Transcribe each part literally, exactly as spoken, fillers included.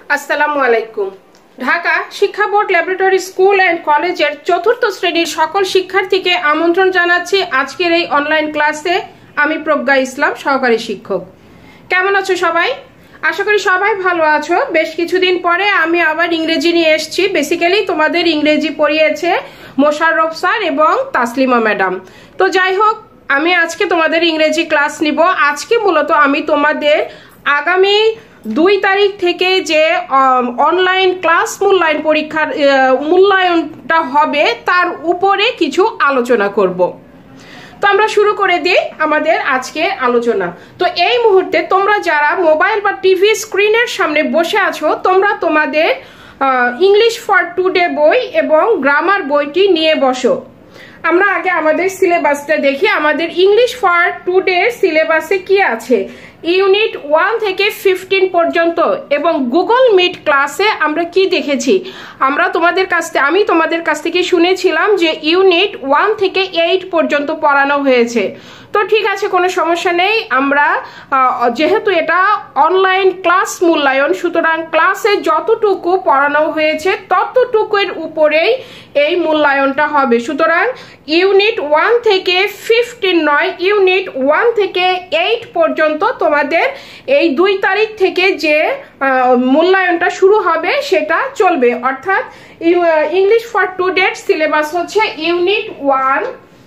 আসসালামু আলাইকুম। ঢাকা শিক্ষা বোর্ড ল্যাবরেটরি স্কুল অ্যান্ড কলেজের চতুর্থ শ্রেণীর সকল শিক্ষার্থীকে আমন্ত্রণ জানাচ্ছি আজকের এই অনলাইন ক্লাসে। আমি প্রজ্ঞা ইসলাম, সহকারী শিক্ষক। কেমন আছো সবাই? আশা করি সবাই ভালো আছো। বেশ কিছুদিন পরে আমি আবার ইংরেজি নিয়ে এসেছি। বেসিক্যালি তোমাদের ইংরেজি পড়িয়েছে মোশাররফ স্যার এবং তাসলিমা ম্যাডাম। তো যাই হোক, আমি আজকে তোমাদের ইংরেজি ক্লাস নিব। আজকে মূলত আমি তোমাদের আগামী দুই তারিখ থেকে যে অনলাইন ক্লাস মূল্যায়ন পরীক্ষার মূল্যায়নটা হবে তার উপরে কিছু আলোচনা করব। তো আমরা শুরু করে দিই আমাদের আজকের আলোচনা। তো এই মুহূর্তে তোমরা যারা মোবাইল বা টিভি স্ক্রিনের সামনে বসে আছো, তোমরা তোমাদের ইংলিশ ফর টুডে বই এবং গ্রামার বইটি নিয়ে বসো। আমরা আগে আমাদের সিলেবাসটা দেখি। আমাদের ইংলিশ ফর টুডে সিলেবাসে কি আছে? ইউনিট ওয়ান থেকে ফিফটিন পর্যন্ত এবং গুগল মিট ক্লাসে আমরা কি দেখেছি? আমরা তোমাদের কাছ থেকে আমি তোমাদের কাছ থেকে শুনেছিলাম যে ইউনিট ওয়ান থেকে এইট পর্যন্ত পড়ানো হয়েছে। তো ঠিক আছে, কোনো সমস্যা নেই। আমরা যেহেতু এটা অনলাইন ক্লাস মূল্যায়ন, সুতরাং ক্লাসে যতটুকু পড়ানো হয়েছে ততটুকুর উপরেই এই মূল্যায়নটা হবে। সুতরাং ইউনিট ওয়ান থেকে ফিফটিন নয়, ইউনিট ওয়ান থেকে এইট পর্যন্ত তোমাদের এই দুই তারিখ থেকে যে মূল্যায়নটা শুরু হবে সেটা চলবে। অর্থাৎ ইংলিশ ফর টুডে সিলেবাস হচ্ছে ইউনিট ওয়ান।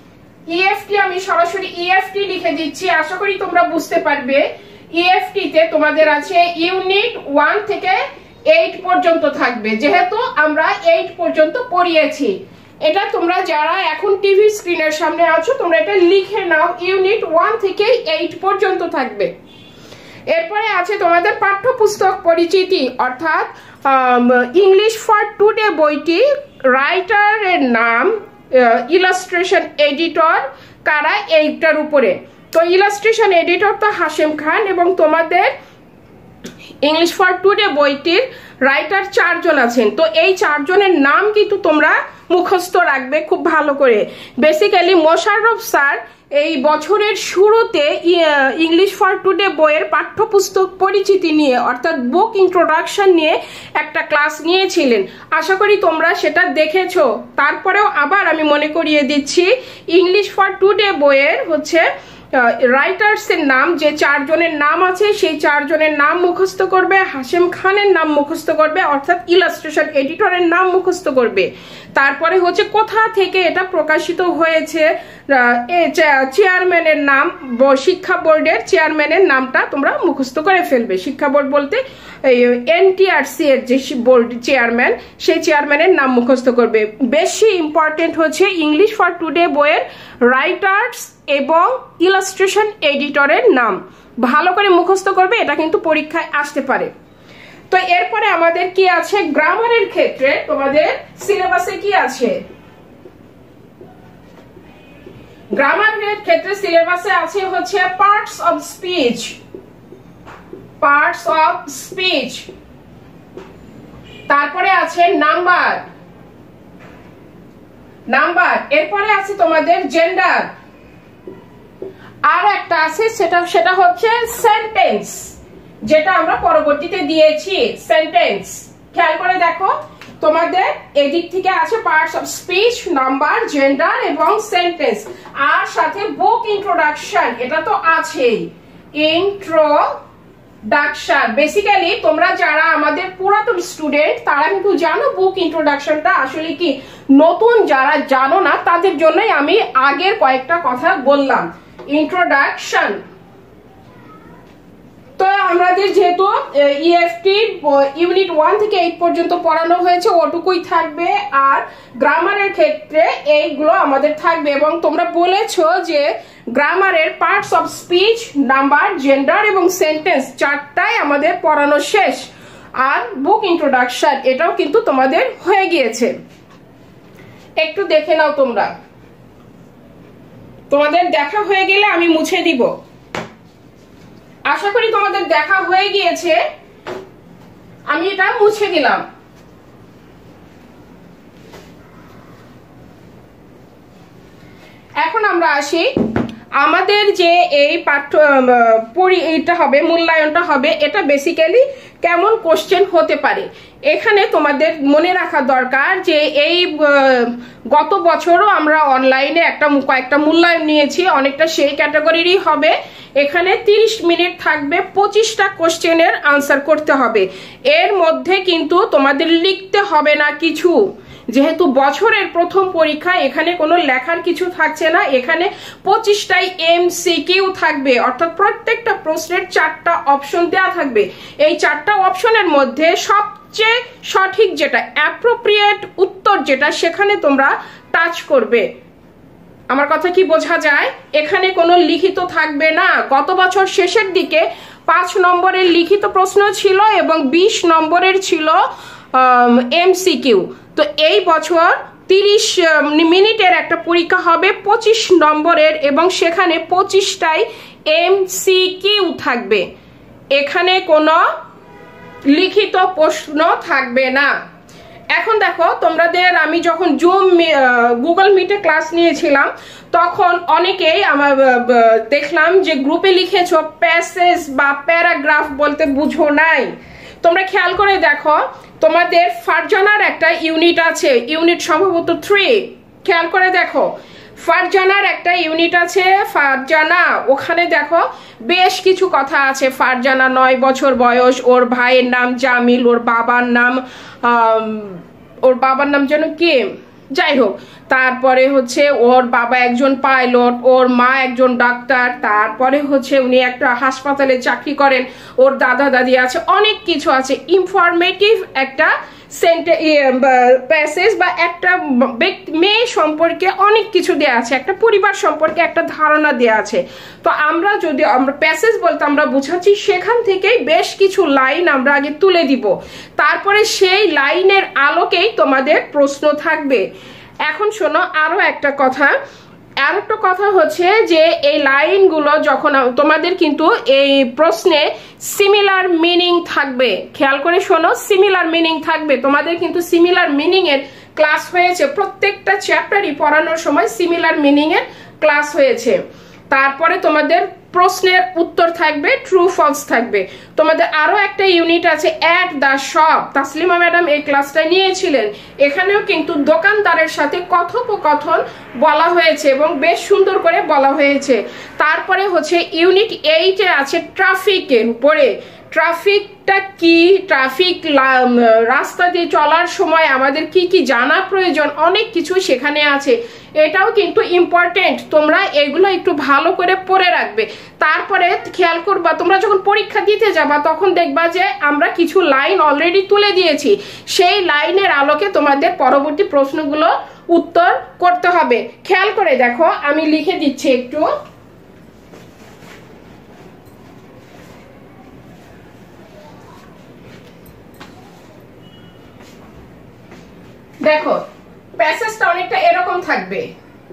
ইএফটি আমি সরাসরি ইএফটি লিখে দিচ্ছি, আশা করি তোমরা বুঝতে পারবে। ইএফটি তে তোমাদের আছে ইউনিট ওয়ান থেকে এইট পর্যন্ত থাকবে, যেহেতু আমরা এইট পর্যন্ত পড়িয়েছি। এটা তোমরা যারা এখন টিভি স্ক্রিনের সামনে আছো তোমরা এটা লিখে নাও, ইউনিট ওয়ান থেকে এইট পর্যন্ত থাকবে। এরপরে আছে তোমাদের পাঠ্যপুস্তক পরিচিতি, অর্থাৎ ইংলিশ ফর টুডে বইটি রাইটারের নাম, ইলাস্ট্রেশন এডিটর কারা, এইটার উপরে। তো ইলাস্ট্রেশন এডিটর তো হাশেম খান, এবং তোমাদের ইংলিশ ফর টুডে বইটির রাইটার চারজন আছেন। তো এই চারজনের নাম কিন্তু তোমরা মুখস্থ রাখবে খুব ভালো করে। বেসিক্যালি মোশাররফ স্যার এই বছরের শুরুতে ইংলিশ ফর টুডে বইয়ের পাঠ্যপুস্তক পরিচিতি নিয়ে, অর্থাৎ বুক ইন্ট্রোডাকশন নিয়ে একটা ক্লাস নিয়েছিলেন। আশা করি তোমরা সেটা দেখেছো। তারপরেও আবার আমি মনে করিয়ে দিচ্ছি, ইংলিশ ফর টুডে বইয়ের হচ্ছে রাইটার্সের নাম, যে চারজনের নাম আছে সেই চারজনের নাম মুখস্থ করবে, হাশেম খানের নাম মুখস্থ করবে, অর্থাৎ ইলাস্ট্রেশন এডিটরের নাম মুখস্থ করবে। তারপরে হচ্ছে কোথা থেকে এটা প্রকাশিত হয়েছে, চেয়ারম্যানের নাম, শিক্ষা বোর্ডের চেয়ারম্যানের নামটা তোমরা মুখস্থ করে ফেলবে। শিক্ষা বোর্ড বলতে এনটিআরসি এর যে বোর্ড চেয়ারম্যান, সেই চেয়ারম্যানের নাম মুখস্থ করবে। বেশি ইম্পর্টেন্ট হচ্ছে ইংলিশ ফর টুডে বইয়ের রাইটার্স এবং ইলাস্ট্রেশন এডিটরের নাম ভালো করে মুখস্থ করবে, এটা কিন্তু পরীক্ষায় আসতে পারে। তো এরপরে আমাদের কি আছে? গ্রামারের ক্ষেত্রে তোমাদের সিলেবাসে কি আছে? গ্রামারের ক্ষেত্রে সিলেবাসে আছে হচ্ছে parts of speech, parts of speech. তারপরে আছে নাম্বার, নাম্বার। এরপরে আছে তোমাদের জেন্ডার। আর একটা আছে সেটা সেটা হচ্ছে সেন্টেন্স, যেটা আমরা পরবর্তীতে দিয়েছি সেন্টেন্স। খেয়াল করে দেখো, তোমাদের এদিক থেকে আছে parts of speech, number, gender এবং সেন্টেন্স। আর সাথে বুক ইন্ট্রোডাকশন, এটা তো আছেই। ইন্ট্রোডাকশন বেসিক্যালি তোমরা যারা আমাদের পুরাতন স্টুডেন্ট তারা কিন্তু জানো বুক ইন্ট্রোডাকশনটা আসলে কি। নতুন যারা জানো না তাদের জন্যই আমি আগের কয়েকটা কথা বললাম। ইন্ট্রোডাকশন। তো আমাদের যেহেতু ইএফটি ইউনিট ওয়ান থেকে এইট পর্যন্ত পড়ানো হয়েছে, ওটুকুই থাকবে। আর গ্রামারের ক্ষেত্রে এইগুলো আমাদের থাকবে, এবং তোমরা বলেছো যে গ্রামারের parts of speech, number, gender এবং সেন্টেন্স চারটাই আমাদের পড়ানো শেষ। আর বুক ইন্ট্রোডাকশন এটাও কিন্তু তোমাদের হয়ে গিয়েছে। একটু দেখে নাও তোমরা। তোমাদের দেখা হয়ে গেলে আমি মুছে দিব। আশা করি তোমাদের দেখা হয়ে গিয়েছে, আমি এটা মুছে দিলাম। এখন আমরা আসি আমাদের যে এই পাঠ্য এটা হবে মূল্যায়নটা হবে, এটা বেসিক্যালি কেমন কোশ্চেন হতে পারে। এখানে তোমাদের মনে রাখা দরকার যে এই গত বছরও আমরা অনলাইনে একটা কয়েকটা মূল্যায়ন নিয়েছি, অনেকটা সেই ক্যাটাগরিরই হবে। এখানে তিরিশ মিনিট থাকবে, পঁচিশটা কোশ্চেনের আনসার করতে হবে। এর মধ্যে কিন্তু তোমাদের লিখতে হবে না কিছু, যেহেতু বছরের প্রথম পরীক্ষা, এখানে কোনো লেখার কিছু থাকছে না। এখানে পঁচিশটাই এমসিকিউ থাকবে, অর্থাৎ প্রত্যেকটা প্রশ্নের চারটা অপশন দেওয়া থাকবে। এই চারটা অপশনের মধ্যে সবচেয়ে সঠিক যেটা, অ্যাপ্রোপ্রিয়েট উত্তর যেটা, সেখানে তোমরা টাচ করবে। আমার কথা কি বোঝা যায়? এখানে কোনো লিখিত থাকবে না। গত বছর শেষের দিকে পাঁচ নম্বরের লিখিত প্রশ্ন ছিল এবং বিশ নম্বরের ছিল এমসিকিউ। তো এই বছর তিরিশ মিনিটের একটা পরীক্ষা হবে পঁচিশ নম্বরের, এবং সেখানে পঁচিশটাই এমসিকিউ থাকবে। এখানে কোনো লিখিত প্রশ্ন থাকবে না। এখন দেখো, তোমাদের আমি যখন জুম গুগল মিটে ক্লাস নিয়েছিলাম, তখন অনেকেই আমার দেখলাম যে গ্রুপে লিখেছো প্যাসেজ বা প্যারাগ্রাফ বলতে বুঝো নাই। তোমরা খেয়াল করে দেখো, তোমাদের ফারজানার একটা ইউনিট আছে, ইউনিট সম্ভবত থ্রি। খেয়াল করে দেখো, ফারজানার একটা ইউনিট আছে, ফারজানা, ওখানে দেখো বেশ কিছু কথা আছে। ফারজানা নয় বছর বয়স, ওর ভাইয়ের নাম জামিল, ওর বাবার নাম ওর বাবার নাম যেন কি, যাই হোক। তারপরে হচ্ছে ওর বাবা একজন পাইলট, ওর মা একজন ডাক্তার, তারপরে হচ্ছে উনি একটা হাসপাতালে চাকরি করেন, ওর দাদা দাদি আছে, অনেক কিছু আছে। ইনফরমেটিভ একটা প্যাসেজ বা একটা মেয়ে সম্পর্কে অনেক কিছু দেওয়া আছে, একটা পরিবার সম্পর্কে একটা ধারণা দেওয়া আছে। তো আমরা যদি আমরা প্যাসেজ বলতে আমরা বুঝাচ্ছি, সেখান থেকেই বেশ কিছু লাইন আমরা আগে তুলে দিব, তারপরে সেই লাইনের আলোকেই তোমাদের প্রশ্ন থাকবে। এখন শোনো আরো একটা কথা, আর একটা কথা হচ্ছে যে এই লাইনগুলো যখন তোমাদের কিন্তু এই প্রশ্নে সিমিলার মিনিং থাকবে। খেয়াল করে শোনো, সিমিলার মিনিং থাকবে। তোমাদের কিন্তু সিমিলার মিনিং এর ক্লাস হয়েছে, প্রত্যেকটা চ্যাপ্টারই পড়ানোর সময় সিমিলার মিনিং এর ক্লাস হয়েছে। তারপরে তোমাদের প্রশ্নের উত্তর থাকবে, ট্রু ফলস থাকবে। তোমাদের আরো একটা ইউনিট আছে at the shop, Taslima madam এই ক্লাসটা নিয়েছিলেন। এখানেও কিন্তু দোকানদারের সাথে কথোপকথন বলা হয়েছে এবং বেশ সুন্দর করে বলা হয়েছে। তারপরে হচ্ছে ইউনিট এইটে আছে ট্রাফিকের উপরে। ট্রাফিকটা কি, ট্রাফিক রাস্তা দিয়ে চলার সময় আমাদের কি কি জানা প্রয়োজন, অনেক কিছু সেখানে আছে। এটাও কিন্তু ইম্পর্টেন্ট, তোমরা এগুলো একটু ভালো করে পড়ে রাখবে। তারপরে খেয়াল করবা, তোমরা যখন পরীক্ষা দিতে যাবা তখন দেখবা যে আমরা কিছু লাইন অলরেডি তুলে দিয়েছি, সেই লাইনের আলোকে তোমাদের পরবর্তী প্রশ্নগুলো উত্তর করতে হবে। খেয়াল করে দেখো, আমি লিখে দিচ্ছি একটু। দেখো, প্যাসেজটা অনেকটা এরকম থাকবে।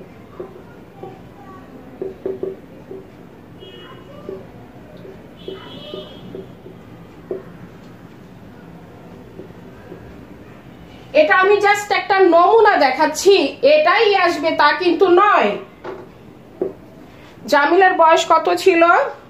এটা আমি জাস্ট একটা নমুনা দেখাচ্ছি, এটাই আসবে তা কিন্তু নয়। জামিলের বয়স কত ছিল?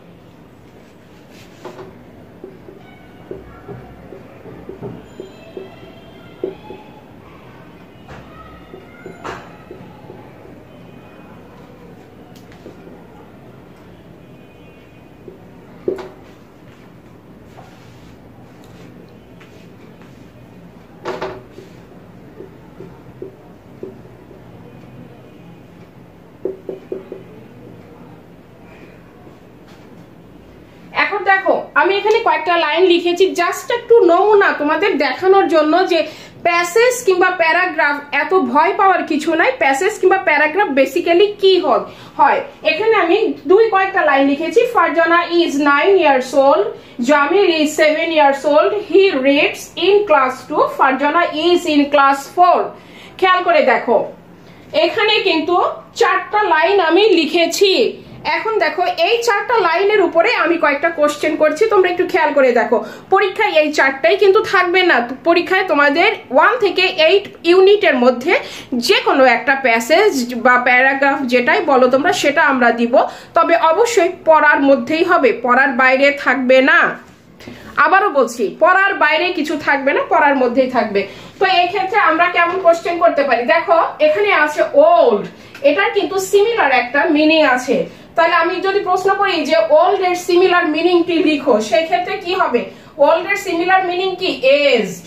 দেখো, আমি এখানে কয়েকটা লাইন লিখেছি জাস্ট একটু নমুনা তোমাদের দেখানোর জন্য যে প্যাসেজ কিংবা প্যারাগ্রাফ এত ভয় পাওয়ার কিছু নাই। প্যাসেজ কিংবা প্যারাগ্রাফ বেসিক্যালি কি হয়, এখানে আমি দুই কয়েকটা লাইন লিখেছি। Farzana is nine years old, Jamil is seven years old, he reads in class two, Farzana is in class four. খেয়াল করে দেখো, এখানে কিন্তু চারটা লাইন আমি লিখেছি। এখন দেখো এই চারটা লাইনের উপরে আমি কয়েকটা কোশ্চেন করছি, তোমরা একটু খেয়াল করে দেখো। পরীক্ষায় এই চারটাই কিন্তু থাকবে না, পরীক্ষায় তোমাদের ওয়ান থেকে এইট ইউনিটের মধ্যে যে কোনো একটা প্যাসেজ বা প্যারাগ্রাফ যেটাই বলো তোমরা সেটা আমরা দিব, তবে অবশ্যই পড়ার মধ্যেই হবে, পড়ার বাইরে থাকবে না। আবারও বলছি, পড়ার বাইরে কিছু থাকবে না, পড়ার মধ্যেই থাকবে। তো এই ক্ষেত্রে আমরা কেমন কোশ্চেন করতে পারি, দেখো এখানে আছে ওল্ড, এটার কিন্তু সিমিলার একটা মিনিং আছে। তাহলে আমি যদি প্রশ্ন করি যে ওল্ড এর সিমিলার মিনিংটি লিখো, সেই ক্ষেত্রে কি হবে? ওল্ড এর সিমিলার মিনিং কি? এজড।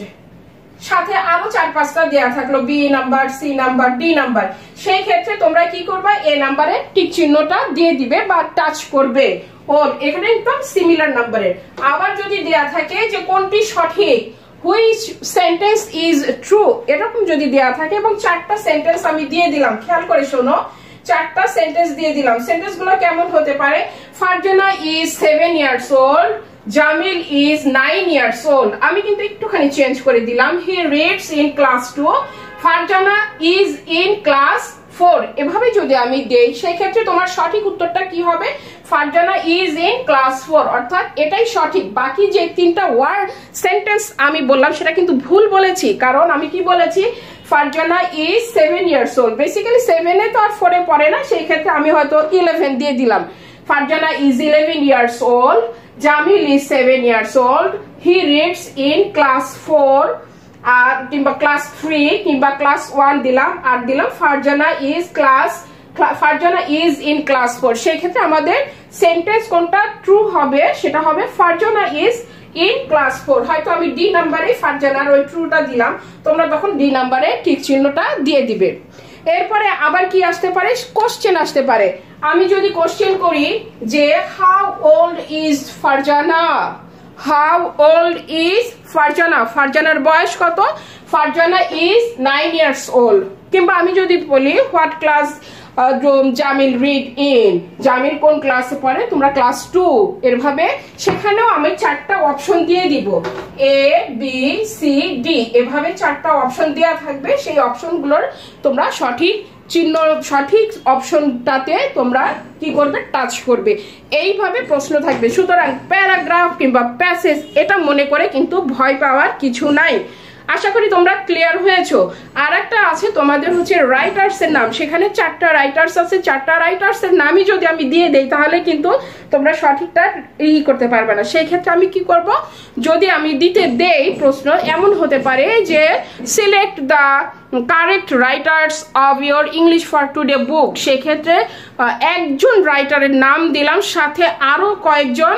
সাথে আরো চার পাঁচটা দেয়া থাকলো, B number, C number, D number. সেই ক্ষেত্রে তোমরা কি করবে? এ নাম্বারে টিক চিহ্নটা দিয়ে দিবে বা টাচ করবে ওল্ড, এখানে একদম সিমিলার নাম্বারের। আবার যদি দেয়া থাকে যে কোনটি সঠিক, হুইচ সেন্টেন্স ইজ ট্রু, এরকম যদি দেয়া থাকে এবং চারটা সেন্টেন্স আমি দিয়ে দিলাম, খেয়াল করে শোনো, চারটা সেন্টেন্স দিয়ে দিলাম। সেন্টেন্স গুলো কেমন হতে পারে? Farzana is seven years old, Jamil is nine years old. আমি কিন্তু একটুখানি চেঞ্জ করে দিলাম, he reads in class two, Farzana is in class four. এভাবে যদি আমি দেই সেই ক্ষেত্রে তোমার সঠিক উত্তরটা কি হবে? Farzana is in class four, অর্থাৎ এটাই সঠিক। বাকি যে তিনটা ওয়ার্ড সেন্টেন্স আমি বললাম সেটা কিন্তু ভুল বলেছি, কারণ আমি কি বলেছি? Farzana is seven years old. Basically সেভেনে তো আর ফোরে পড়ে না, সেই ক্ষেত্রে আমি হয়তো ইলেভেন দিয়ে দিলাম। Farzana is eleven years old, Jamil is seven years old, he reads in class four, আর কিংবা ক্লাস থ্রি কিংবা ক্লাস ওয়ান দিলাম, আর দিলাম Farzana is class Farzana is in class four. সেই ক্ষেত্রে আমাদের সেন্টেন্স কোনটা ট্রু হবে? সেটা হবে Farzana is in class four. হয়তো আমি ডি নাম্বারে ফারজানার ওই ট্রুটা দিলাম, তোমরা তখন ডি নাম্বারে ঠিক চিহ্নটা দিয়ে দিবে। এরপরে আবার কি আসতে পারে? কোশ্চেন আসতে পারে। আমি যদি কোশ্চেন করি যে how old is Farzana, how old is Farzana, ফারজানার বয়স কত? Farzana is nine years old. কিংবা আমি যদি বলি what class Jamil read in, Jamil কোন ক্লাসে পড়ে? তোমরা ক্লাস টু। এরভাবে সেখানেও আমি চারটা অপশন দিয়ে দিব, এ বি সি ডি, এভাবে চারটা অপশন দেওয়া থাকবে। সেই অপশনগুলোর তোমরা সঠিক চিহ্ন, সঠিক অপশনটাতে তোমরা কি করবে? টাচ করবে। এইভাবে প্রশ্ন থাকবে। সুতরাং প্যারাগ্রাফ কিংবা প্যাসেজ এটা মনে করে কিন্তু ভয় পাওয়ার কিছু নাই। আশা করি তোমরা ক্লিয়ার হয়েছো। আর একটা আছে তোমাদের হচ্ছে রাইটার্স এর নাম, সেখানে চারটা রাইটার্স আছে, চারটা রাইটার্স এর নামই যদি আমি দিয়ে দেই তাহলে কিন্তু তোমরা সঠিকটা ই করতে পারবে না। সেই ক্ষেত্রে আমি কি করব? যদি আমি দিতে দেই প্রশ্ন এমন হতে পারে যে select the correct writers of your English for today book, সেক্ষেত্রে একজন রাইটারের নাম দিলাম, সাথে আরো কয়েকজন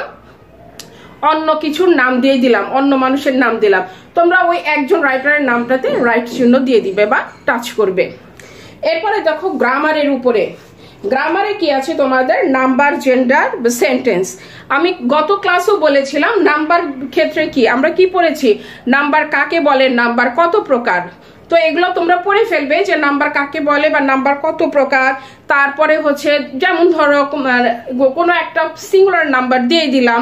অন্য কিছুর নাম দিয়ে দিলাম, অন্য মানুষের নাম দিলাম। তোমরা ওই একজন রাইটারের নামটাতে রাইট চিহ্ন দিয়ে দিবে বা টাচ করবে। এরপরে দেখো গ্রামারের উপরে, গ্রামারে কি আছে তোমাদের? Number, gender, sentence. আমি গত ক্লাসও বলেছিলাম নাম্বার ক্ষেত্রে কি আমরা কি পড়েছি, নাম্বার কাকে বলে, নাম্বার কত প্রকার। তো এগুলো তোমরা পড়ে ফেলবে যে নাম্বার কাকে বলে বা নাম্বার কত প্রকার। তারপরে হচ্ছে যেমন ধরো কোনো একটা সিঙ্গুলার নাম্বার দিয়ে দিলাম,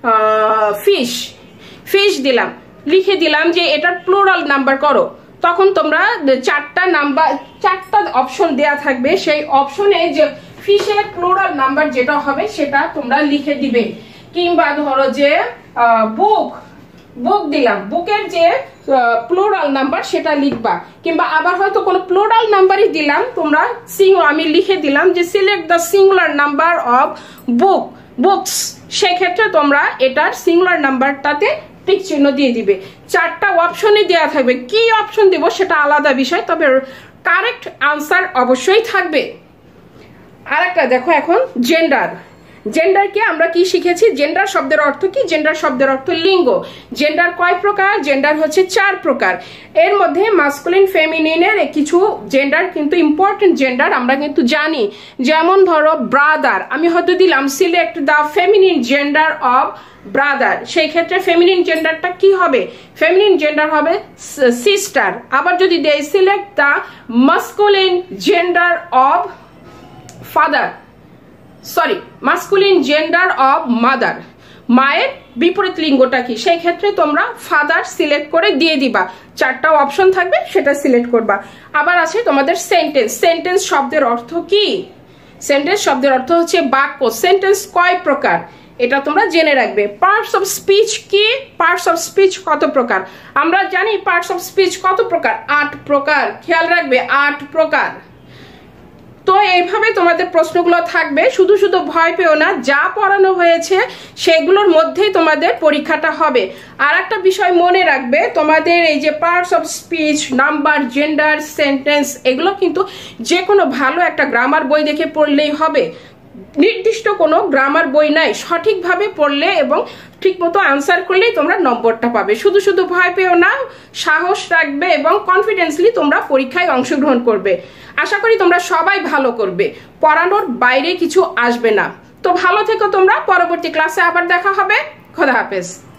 ফিশ, ফিশ দিলাম, লিখে দিলাম যে এটার প্লুরাল নাম্বার করো, তখন তোমরা চারটা নাম্বার, চারটা অপশন দেয়া থাকবে, সেই অপশনে যে ফিশের প্লুরাল নাম্বার যেটা হবে সেটা তোমরা লিখে দিবে। কিংবা ধরো যে বুক, বুক দিলাম, বুকের যে প্লুরাল নাম্বার সেটা লিখবা। কিংবা আবার হয়তো কোনো প্লুরাল নাম্বারই দিলাম, তোমরা আমি লিখে দিলাম যে select the singular number of book, books, সেক্ষেত্রে তোমরা এটার সিঙ্গুলার নাম্বারটাতে টিক চিহ্ন দিয়ে দিবে। চারটা অপশনে দেওয়া থাকবে, কি অপশন দিব সেটা আলাদা বিষয়, তবে কারেক্ট আনসার অবশ্যই থাকবে। আরেকটা দেখো এখন জেন্ডার, জেন্ডারকে আমরা কি শিখেছি? জেন্ডার শব্দের অর্থ কি? জেন্ডার শব্দের অর্থ লিঙ্গ। জেন্ডার কয় প্রকার? জেন্ডার হচ্ছে চার প্রকার। এর মধ্যে মাস্কুলিন, ফেমিনিনের কিছু জেন্ডার কিন্তু ইম্পর্টেন্ট জেন্ডার আমরা কিন্তু জানি। যেমন ধরো ব্রাদার, আমি হয়তো দিলাম select the feminine gender of brother, সেই ক্ষেত্রে ফেমিনিন জেন্ডারটা কি হবে? ফেমিনিন জেন্ডার হবে সিস্টার। আবার যদি দেই select the masculine gender of father, sorry masculine gender of mother, মায়ের বিপরীত লিঙ্গটা কি, সেই ক্ষেত্রে তোমরা ফাদার সিলেক্ট করে দিয়ে দিবা। চারটা অপশন থাকবে, সেটা সিলেক্ট করবা। আবার আছে তোমাদের সেন্টেন্স, সেন্টেন্স শব্দের অর্থ কি? সেন্টেন্স শব্দের অর্থ হচ্ছে বাক্য। সেন্টেন্স কয় প্রকার এটা তোমরা জেনে রাখবে। পার্টস অফ স্পিচ কি? পার্টস অফ স্পিচ কত প্রকার? আমরা জানি পার্টস অফ স্পিচ কত প্রকার? আট প্রকার। খেয়াল রাখবে, আট প্রকার। তো এইভাবে তোমাদের প্রশ্নগুলো থাকবে, শুধু শুধু ভয় পেও না, যা পড়ানো হয়েছে সেগুলোর মধ্যেই তোমাদের পরীক্ষাটা হবে। আর একটা বিষয় মনে রাখবে, তোমাদের এই যে parts of speech, number, gender, sentence, এগুলো কিন্তু যে কোনো ভালো একটা গ্রামার বই দেখে পড়লেই হবে। নির্দিষ্ট কোনো গ্রামার বই নাই, সঠিকভাবে পড়লে এবং ঠিকমতো আনসার করলেই তোমরা নম্বরটা পাবে। শুধু শুধু ভয় পেও না, সাহস রাখবে এবং কনফিডেন্সলি তোমরা পরীক্ষায় অংশগ্রহণ করবে। আশা করি তোমরা সবাই ভালো করবে, পড়ানোর বাইরে কিছু আসবে না। তো ভালো থেকো তোমরা, পরবর্তী ক্লাসে আবার দেখা হবে। খোদা হাফেজ।